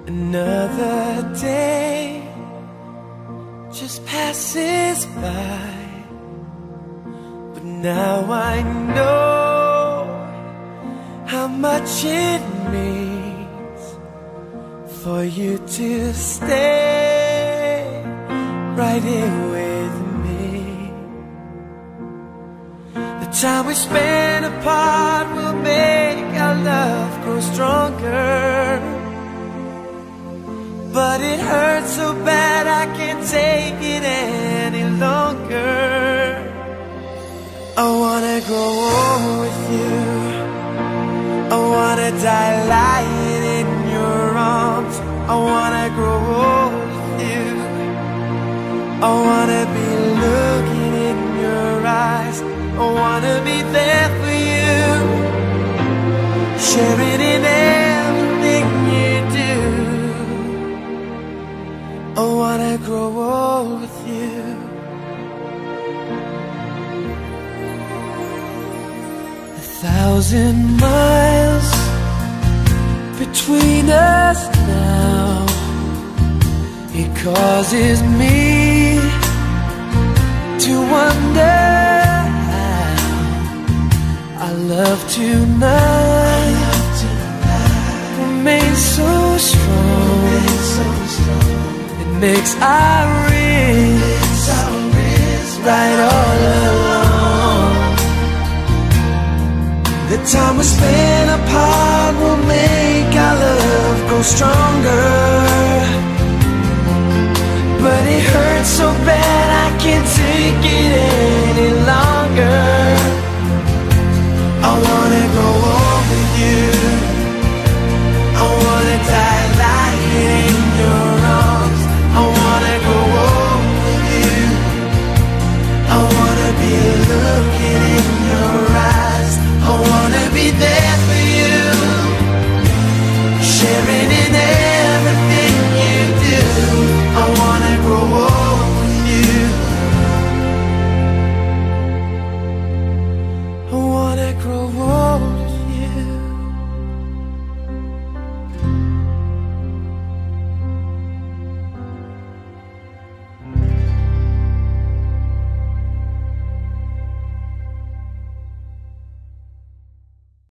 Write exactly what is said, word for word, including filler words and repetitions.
Another day just passes by, but now I know how much it means for you to stay right here with me. The time we spend apart will make our love grow stronger, but it hurts so bad I can't take it any longer. I wanna grow old with you, I wanna die lying in your arms. I wanna grow old with you, I wanna be looking in your eyes. I wanna be there for you, sharing in everything you do. I wanna grow old with you. A thousand miles between us now, it causes me to wonder how our love tonight remains so strong. Makes our wrists right all along. The time we spend apart will make our love grow stronger,